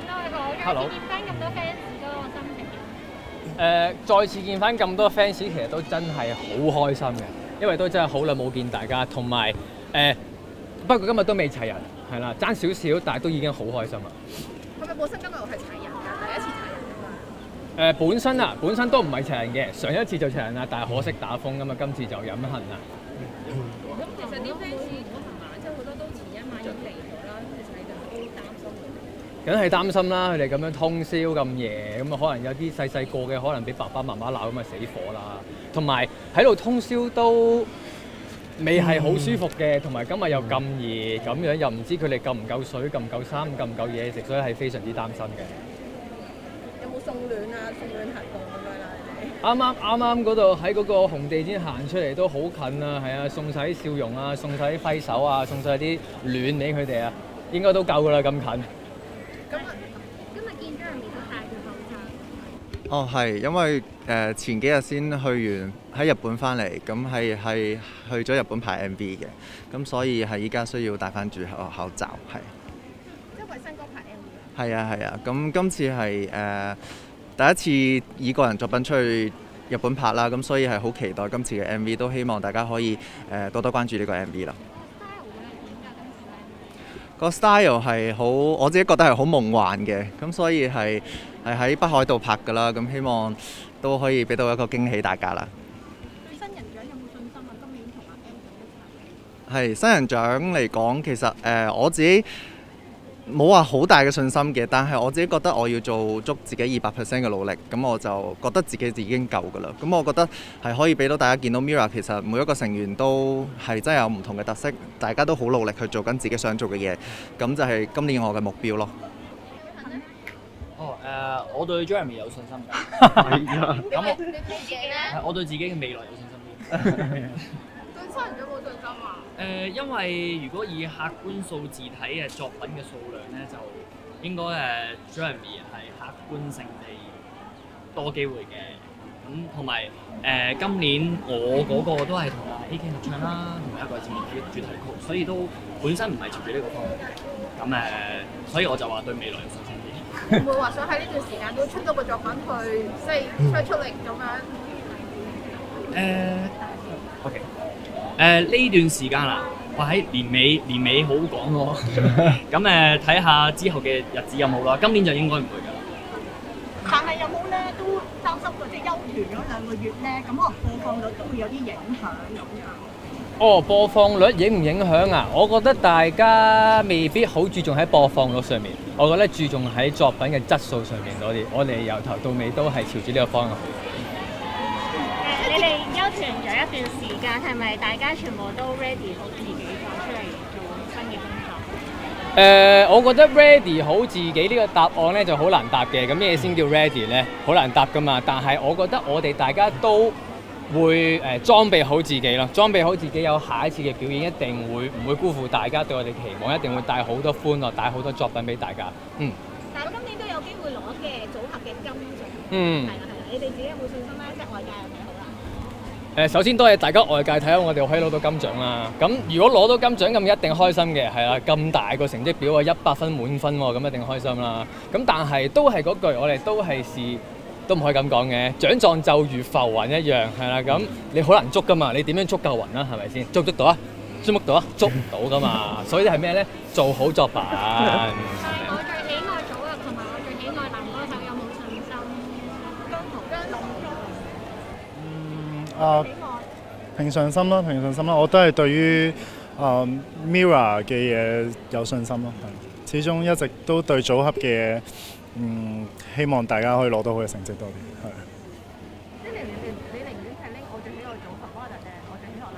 Hello。 見翻咁多 fans 嗰個心情。 再次見翻咁多 fans，其實都真係好開心嘅，因為都真係好耐冇見大家，同埋不過今日都未齊人，係啦，爭少少，但係都已經好開心啦。 係咪本身今日我係齊人㗎？第一次齊人㗎嘛？ 本身都唔係齊人嘅，上一次就齊人啦，但係可惜打風咁啊，今次就飲恨啦。 咁其實啲 fans 嗰晚即係好多都前一晚已經嚟咗啦，其實你哋都擔心嘅。 梗係擔心啦，佢哋咁樣通宵咁夜，咁啊可能有啲細個嘅可能俾爸爸媽媽鬧，咁啊死火啦。同埋喺度通宵都未係好舒服嘅，同埋今日又咁熱，咁樣又唔知佢哋夠唔夠水、夠唔夠衫、夠唔夠嘢食，所以係非常之擔心嘅。 有冇送暖啊？送暖行動咁樣啦？ 啱嗰度喺嗰個紅地毯行出嚟都好近啊，係啊，送晒啲笑容啊，送晒啲揮手啊，送晒啲暖俾佢哋啊，應該都夠㗎啦，咁近。 咁今日見咗人哋都戴住口罩。 哦，係，因為前幾日先去完喺日本翻嚟，咁係去咗日本拍 MV 嘅，咁所以係依家需要戴翻住口罩，係。 即係為新歌拍 MV 啊？ 係啊，咁今次係第一次以個人作品出去日本拍啦，咁所以係好期待今次嘅 MV， 都希望大家可以多多關注呢個 MV 啦。個 style 係好，我自己覺得係好夢幻嘅，咁所以係喺北海道拍㗎啦，咁希望都可以俾到一個驚喜大家啦。 對新人獎有冇信心啊？今年同阿 M 一齊。 係新人獎嚟講，其實我自己冇話好大嘅信心嘅，但係我自己覺得我要做足自己200% 嘅努力，咁我就覺得自己已經夠㗎啦。咁我覺得係可以俾到大家見到 MIRROR 其實每一個成員都係真係有唔同嘅特色，大家都好努力去做緊自己想做嘅嘢，咁就係今年我嘅目標咯。 我對 Jeremy 有信心㗎。 咁你自己咧？ 我對自己嘅未來有信心啲。 對新人獎冇信心啊？ 因為如果以客觀數字睇嘅作品嘅數量咧，就應該Jeremy 係客觀性地多機會嘅。咁同埋今年我嗰個都係同阿 AK 合唱啦，同埋一個節目主題曲，所以都本身唔係朝住呢個方向嘅。咁所以我就話對未來有信心啲。 會唔會話想喺呢段時間都出多個作品去，即係出力咁樣 ？OK。呢段時間啊，我喺年尾好講咯。咁睇下之後嘅日子有冇啦。今年就應該唔會㗎啦。 但係有冇咧都擔心嗰啲休團嗰2個月咧，咁可能播放率都會有啲影響咁樣。 哦，播放率影唔影響啊？我覺得大家未必好注重喺播放率上面，我覺得注重喺作品嘅質素上面多啲。我哋由頭到尾都係朝住呢個方向去。 你哋休團咗一段時間，係咪大家全部都 ready 好自己再出嚟做新嘅工作？ 我覺得 ready 好自己呢個答案咧就好難答嘅。咁咩先叫 ready 咧？好難答㗎嘛。但係我覺得我哋大家都會裝備好自己咯，裝備好自己有下一次嘅表演，一定會唔會辜負大家對我哋期望，一定會帶好多歡樂，帶好多作品俾大家。 但係今年都有機會攞嘅組合嘅金獎。係啦。你哋自己有冇信心咧？即係外界有睇好啦。 首先多謝大家外界睇下我哋可以攞到金獎啦。咁如果攞到金獎咁一定開心嘅，係啦，咁大個成績表啊，100分滿分喎，咁一定開心啦。咁但係都係嗰句，我哋都係都唔可以咁講嘅，獎狀就如浮雲一樣，係啦。咁你好難捉噶嘛，你點樣捉夠雲啊？係咪先？捉唔捉到啊？捉唔到啊？捉唔到噶嘛。所以係咩咧？做好作品。 我最喜愛組合同埋我最喜愛男歌手有冇信心？ 平常心啦，平常心啦。我都係對於MIRROR 嘅嘢有信心咯。始終一直都對組合嘅嘢，希望大家可以攞到好嘅成績多啲。係。 即係你寧願係拎我最喜愛組合，或者我最喜愛男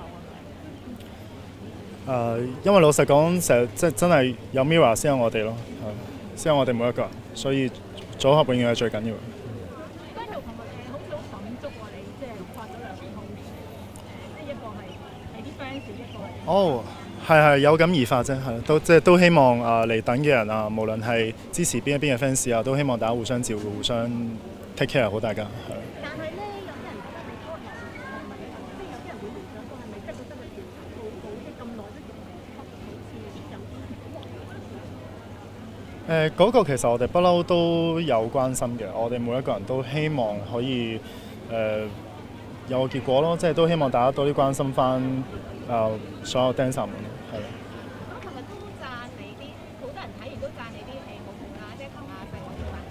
歌手咁樣？ 因為老實講，成日真係有 MIRROR 先有我哋咯，先有我哋每一個人，所以組合永遠係最緊要。 好似好感觸喎，你即係發咗2個通告，即係一個係啲 fans，一個係。 哦，係有感而發啫，係都希望嚟等嘅人啊，無論係支持邊一邊嘅 fans 啊，都希望大家互相照顧，互相 take care 好大家。 但係咧，有啲人覺得你嗰個係咪即係有啲人會聯想到係咪即係覺得個調查報告即係咁耐都仲未出，好似有啲。 嗰個其實我哋不嬲都有關心嘅，我哋每一個人都希望可以有個結果咯，即係都希望大家多啲關心翻所有 dancer 們，係啦。 咁琴日都讚你啲，好多人睇完都讚你啲舞步啦，即係同阿細王做環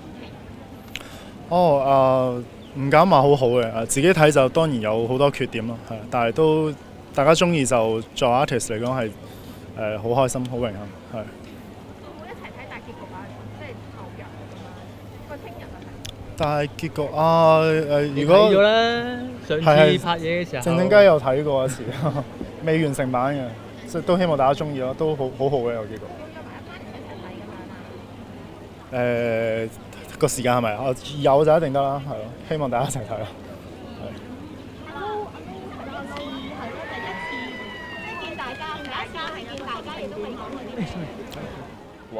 仔唔敢話好好嘅，自己睇就當然有好多缺點咯，係，但係都大家中意就作為 artist 嚟講係好開心，好榮幸，係。 會唔會一齊睇大結局啊？即係投入咁樣，個聽日啊大結局如果睇咗啦，上次拍嘢嘅時候， 靜靜雞有睇過一次，未完成版嘅，即係都希望大家中意咯，都好好嘅有結局。 約埋一班人一齊睇咁樣啊？ 個時間係咪？有就一定得啦，係咯，希望大家一齊睇咯。 阿 Lo 係咯，第一次即係見大家，第一次係見大家，亦都未講過啲咩。 哇！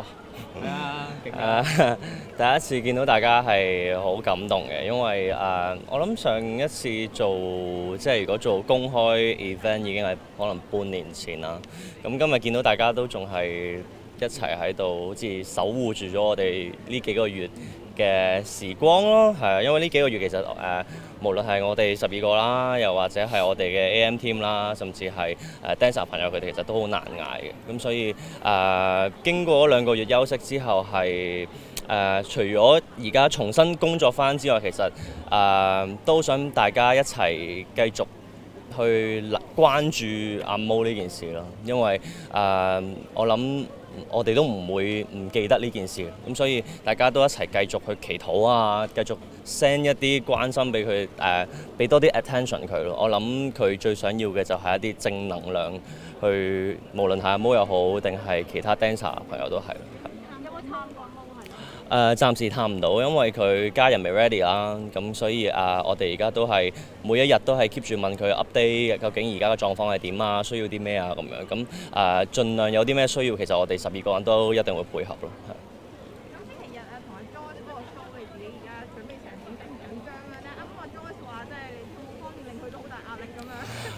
第一次見到大家係好感動嘅，因為我諗上一次即係如果做公開 event 已經係可能半年前啦。咁今日見到大家都仲係一齊喺度，好似守護住咗我哋呢幾個月嘅時光咯，係啊，因為呢幾個月其實無論係我哋12個啦，又或者係我哋嘅 AM team 啦，甚至係dancer 朋友佢哋其實都好難捱嘅，咁所以經過2個月休息之後係除咗而家重新工作返之外，其實都想大家一齊繼續去關注阿 Mo 呢件事咯，因為我諗我哋都唔會唔記得呢件事，咁所以大家都一齊繼續去祈禱啊，繼續 send 一啲關心俾佢，俾多啲 attention 佢咯。我諗佢最想要嘅就係一啲正能量，去無論係阿 Mo 又好，定係其他 dancer 朋友都係。 有冇探過 Mo 暫時探唔到，因為佢家人未 ready 啦，咁所以我哋而家都係每一日都係 keep 住問佢 update，究竟而家嘅狀況係點啊，需要啲咩啊咁樣，咁盡量有啲咩需要，其實我哋12個人都一定會配合咯。 咁星期日同阿 Joyce 嗰個 show，你自己而家準備成點緊唔緊張咧？啱啱阿 Joyce 話即係服務方面令佢都好大壓力咁樣。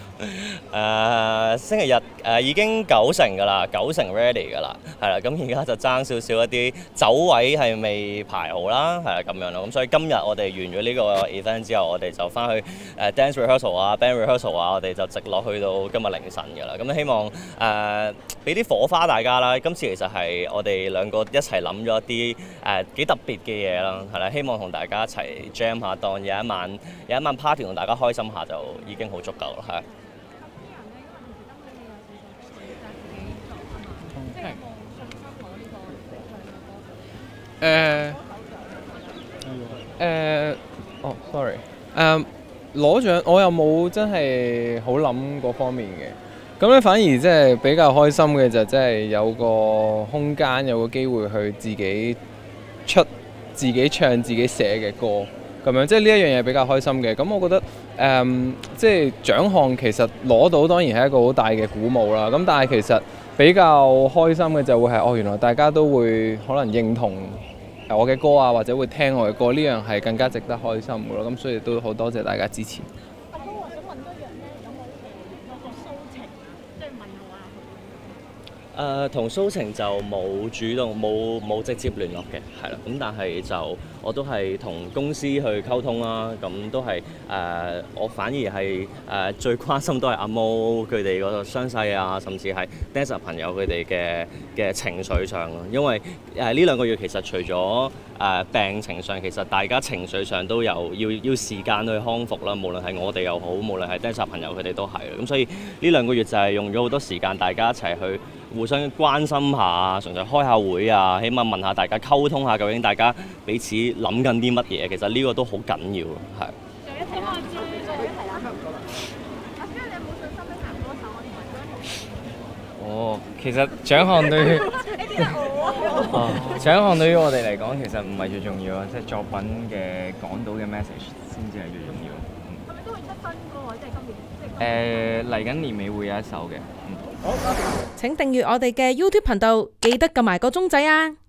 星期日已經90%㗎啦，90% ready 㗎啦，係啦，咁而家就爭少少一啲走位係未排好啦，係啦咁樣咯，咁所以今日我哋完咗呢個 event 之後，我哋就翻去dance rehearsal 啊、band rehearsal 啊，我哋就直落去到今日凌晨㗎啦，咁希望俾啲火花大家啦。今次其實係我哋2個一齊諗咗一啲幾特別嘅嘢啦，係啦，希望同大家一齊 jam 下，當有一晚 party 同大家開心下就已經好足夠啦，係。 sorry， 攞獎我又冇真係好諗嗰方面嘅，咁咧反而即係比較開心嘅就即係有個空間，有個機會去自己出、自己唱、自己寫嘅歌，咁樣即係呢一樣嘢比較開心嘅。咁我覺得即係獎項其實攞到當然係一個好大嘅鼓舞啦。咁但係其實比較開心嘅就會係原來大家都會可能認同我嘅歌啊，或者會聽我嘅歌，呢樣係更加值得開心嘅咯。咁所以都好多謝大家支持。 阿哥，我想問多樣咧，有冇個蘇晴，即係問候下佢？ 同蘇晴就冇主動冇直接聯絡嘅，係啦。咁但係就我都係同公司去溝通啦。咁都係我反而係最關心都係阿 Mo 佢哋嗰個傷勢啊，甚至係 dancer 朋友佢哋嘅情緒上咯。因為呢2個月其實除咗病情上，其實大家情緒上都有要時間去康復啦。無論係我哋又好，無論係 dancer 朋友佢哋都係。咁所以呢2個月就係用咗好多時間，大家一齊去互相關心下，純粹開下會啊，起碼問下大家溝通下，究竟大家彼此諗緊啲乜嘢？其實呢個都好緊要咯，係。 仲一題啦，仲一題啦。阿 Joy，你有冇信心咧行歌手？我哋問咗其實獎項對於獎項對於我哋嚟講，其實唔係最重要啊，即係作品嘅講到嘅 message 先至係最重要。 係咪都會得分㗎？即係今年。 嚟緊年尾會有一首嘅。 請訂閱我哋嘅 YouTube 頻道，記得撳埋個鐘仔啊！